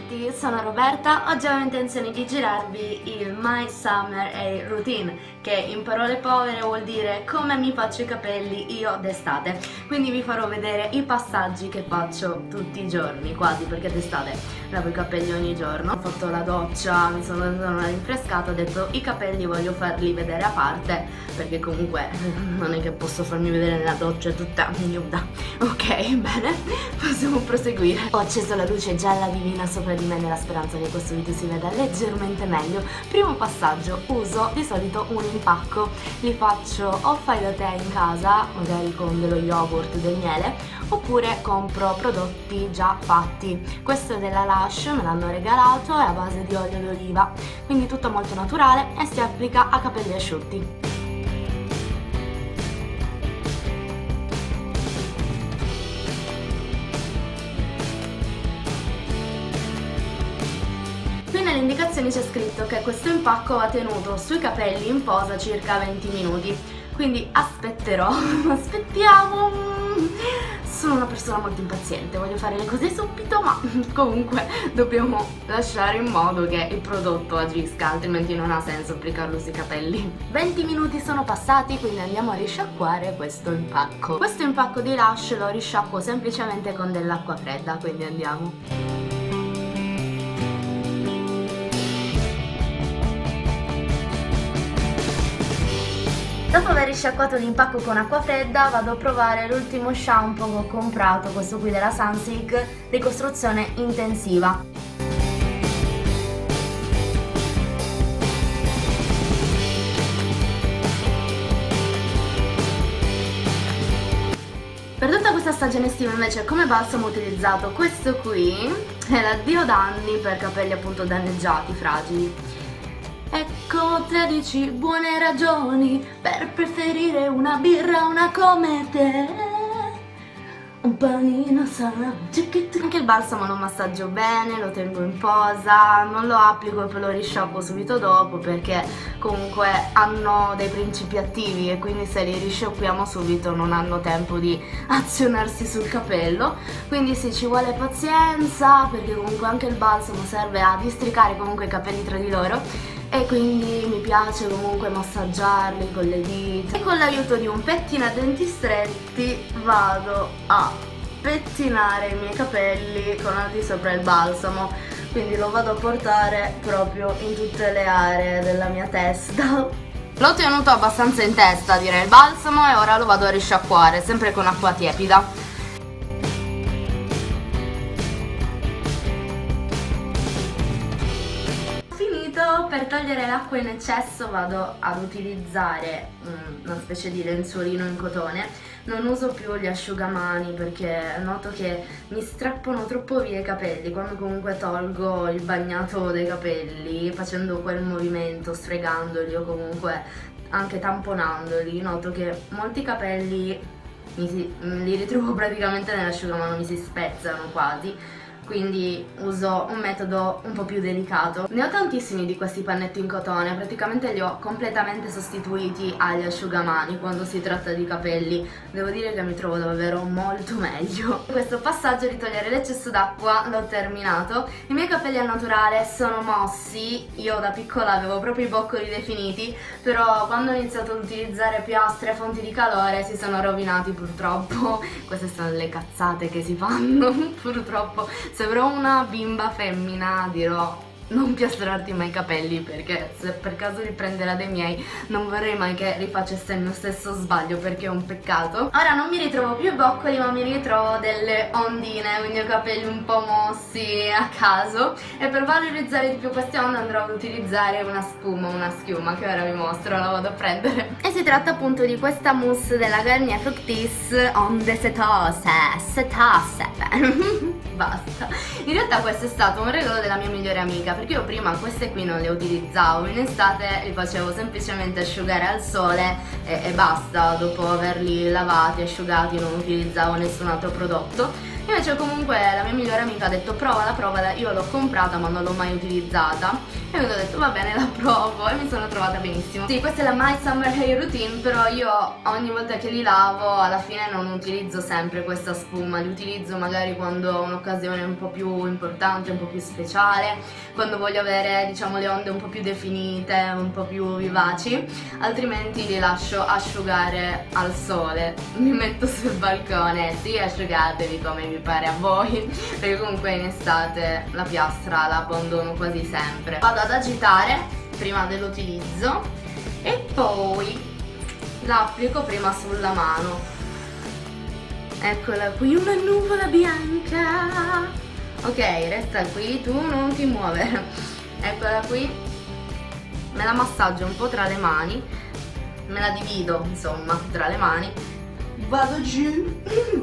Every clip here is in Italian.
tutti, sono Roberta. Oggi ho intenzione di girarvi il My Summer Hair Routine, che in parole povere vuol dire come mi faccio i capelli io d'estate. Quindi vi farò vedere i passaggi che faccio tutti i giorni, quasi, perché d'estate lavo i capelli ogni giorno. Ho fatto la doccia, mi sono rinfrescata, ho detto i capelli voglio farli vedere a parte, perché comunque non è che posso farmi vedere nella doccia tutta nuda. Ok, bene, possiamo proseguire. Ho acceso la luce gialla divina sopra di me nella speranza che questo video si veda leggermente meglio. Primo passaggio, uso di solito un impacco. Li faccio o fai da te in casa, magari con dello yogurt, del miele, oppure compro prodotti già fatti. Questo è della Lush, me l'hanno regalato, è a base di olio d'oliva, quindi tutto molto naturale e si applica a capelli asciutti. Qui nelle indicazioni c'è scritto che questo impacco va tenuto sui capelli in posa circa 20 minuti, quindi aspetterò, aspettiamo. Sono una persona molto impaziente, voglio fare le cose subito, ma comunque dobbiamo lasciare in modo che il prodotto agisca, altrimenti non ha senso applicarlo sui capelli. 20 minuti sono passati, quindi andiamo a risciacquare questo impacco. Questo impacco di Lush lo risciacquo semplicemente con dell'acqua fredda, quindi andiamo. Dopo aver risciacquato l'impacco con acqua fredda vado a provare l'ultimo shampoo che ho comprato, questo qui della Sunsilk, ricostruzione intensiva. Per tutta questa stagione estiva invece come balsamo ho utilizzato questo qui, è l'addio danni per capelli appunto danneggiati, fragili. Ecco 13 buone ragioni per preferire una birra a una come te. Un panino sana. Anche il balsamo lo massaggio bene, lo tengo in posa, non lo applico e poi lo risciacquo subito dopo, perché comunque hanno dei principi attivi e quindi se li risciacquiamo subito non hanno tempo di azionarsi sul capello. Quindi sì, ci vuole pazienza, perché comunque anche il balsamo serve a districare comunque i capelli tra di loro, e quindi mi piace comunque massaggiarli con le dita. E con l'aiuto di un pettine a denti stretti vado a pettinare i miei capelli con al di sopra il balsamo, quindi lo vado a portare proprio in tutte le aree della mia testa. L'ho tenuto abbastanza in testa, direi, il balsamo, e ora lo vado a risciacquare sempre con acqua tiepida. Per togliere l'acqua in eccesso vado ad utilizzare una specie di lenzuolino in cotone. Non uso più gli asciugamani perché noto che mi strappano troppo via i capelli quando comunque tolgo il bagnato dei capelli, facendo quel movimento, sfregandoli o comunque anche tamponandoli. Noto che molti capelli li ritrovo praticamente nell'asciugamano, mi si spezzano quasi. Quindi uso un metodo un po' più delicato. Ne ho tantissimi di questi pannetti in cotone, praticamente li ho completamente sostituiti agli asciugamani quando si tratta di capelli. Devo dire che mi trovo davvero molto meglio. Questo passaggio di togliere l'eccesso d'acqua l'ho terminato. I miei capelli al naturale sono mossi, io da piccola avevo proprio i boccoli definiti, però quando ho iniziato ad utilizzare piastre e fonti di calore si sono rovinati purtroppo. Queste sono le cazzate che si fanno purtroppo. Se avrò una bimba femmina dirò non piastrarti mai i capelli, perché se per caso riprenderà dei miei non vorrei mai che rifacesse il mio stesso sbaglio, perché è un peccato. Ora non mi ritrovo più i boccoli ma mi ritrovo delle ondine, quindi ho capelli un po' mossi a caso, e per valorizzare di più queste onde andrò ad utilizzare una spuma, una schiuma che ora vi mostro, la vado a prendere. E si tratta appunto di questa mousse della Garnier Fructis Onde Setose. Basta. In realtà questo è stato un regalo della mia migliore amica, perché io prima queste qui non le utilizzavo, in estate li facevo semplicemente asciugare al sole e basta, dopo averli lavati, asciugati, non utilizzavo nessun altro prodotto. Invece comunque la mia migliore amica ha detto provala, io l'ho comprata ma non l'ho mai utilizzata e quindi ho detto va bene, la provo e mi sono trovata benissimo. Sì, questa è la My Summer Hair Routine, però io ogni volta che li lavo alla fine non utilizzo sempre questa spuma, li utilizzo magari quando ho un'occasione un po' più importante, un po' più speciale, quando voglio avere diciamo le onde un po' più definite, un po' più vivaci, altrimenti li lascio asciugare al sole, mi metto sul balcone, sì, asciugatevi come vi pare a voi, perché comunque in estate la piastra la abbandono quasi sempre. Vado ad agitare prima dell'utilizzo e poi la applico prima sulla mano. Eccola qui, una nuvola bianca. Ok, resta qui, tu non ti muovere. Eccola qui, me la massaggio un po' tra le mani, me la divido insomma tra le mani, vado giù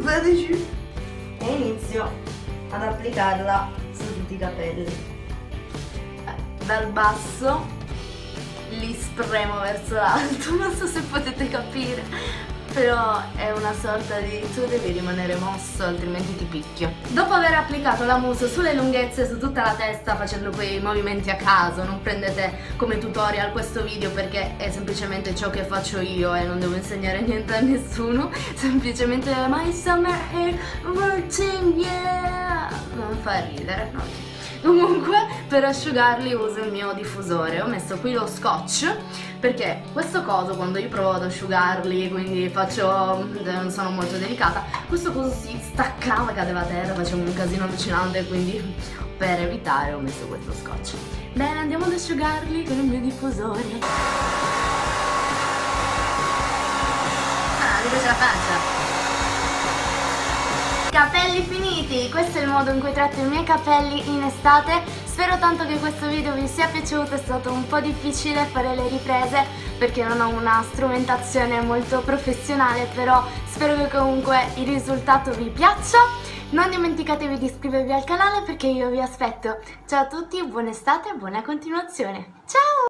e inizio ad applicarla su tutti i capelli. Dal basso li spremo verso l'alto, non so se potete capire, però è una sorta di tu devi rimanere mosso altrimenti ti picchio. Dopo aver applicato la mousse sulle lunghezze, su tutta la testa, facendo quei movimenti a caso, non prendete come tutorial questo video perché è semplicemente ciò che faccio io e non devo insegnare niente a nessuno, semplicemente My Summer Hair Routine, yeah! Non fa ridere, no? Comunque per asciugarli uso il mio diffusore, ho messo qui lo scotch perché questo coso quando io provo ad asciugarli, quindi sono molto delicata, questo coso si staccava, cadeva a terra, facevo un casino allucinante, quindi per evitare ho messo questo scotch. Bene, andiamo ad asciugarli con il mio diffusore. Ah, mi piace la faccia. Capelli finiti, questo è il modo in cui tratto i miei capelli in estate. Spero tanto che questo video vi sia piaciuto, è stato un po' difficile fare le riprese perché non ho una strumentazione molto professionale, però spero che comunque il risultato vi piaccia. Non dimenticatevi di iscrivervi al canale perché io vi aspetto. Ciao a tutti, buona estate e buona continuazione. Ciao!